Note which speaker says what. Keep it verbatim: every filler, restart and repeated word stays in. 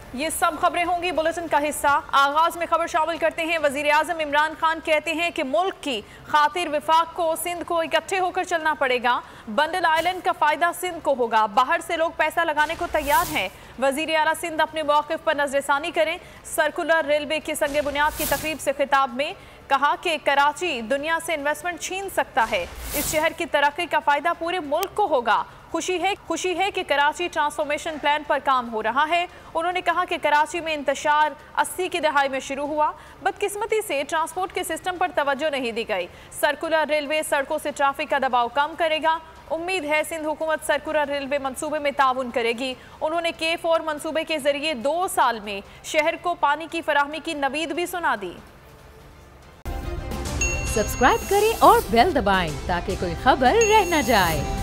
Speaker 1: ये सब खबरें होंगी बुलेटिन का हिस्सा। आगाज में खबर शामिल करते हैं। वजीर आजम इमरान खान कहते हैं कि मुल्क की खातिर विफाक को सिंध को इकट्ठे होकर चलना पड़ेगा। बंडल आइलैंड का फायदा सिंध को होगा। बाहर से लोग पैसा लगाने को तैयार हैं। वजीर आला सिंध अपने मौक़िफ़ पर नजरसानी करें। सर्कुलर रेलवे की संगे बुनियाद की तकरीब से खिताब में कहा कि कराची दुनिया से इन्वेस्टमेंट छीन सकता है। इस शहर की तरक्की का फायदा पूरे मुल्क को होगा। खुशी है खुशी है कि कराची ट्रांसफॉर्मेशन प्लान पर काम हो रहा है। उन्होंने कहा कि कराची में इंतशार अस्सी की दहाई में शुरू हुआ। बदकिस्मती से ट्रांसपोर्ट के सिस्टम पर तवज्जो नहीं दी गई। सर्कुलर रेलवे सड़कों से ट्रैफिक का दबाव कम करेगा। उम्मीद है सिंध हुकूमत सर्कुलर रेलवे मंसूबे में ताउन करेगी। उन्होंने के फोर मंसूबे के जरिए दो साल में शहर को पानी की फराहमी की नवीद भी सुना दी।
Speaker 2: सब्सक्राइब करें और बेल दबाएं ताकि कोई खबर रह न जाए।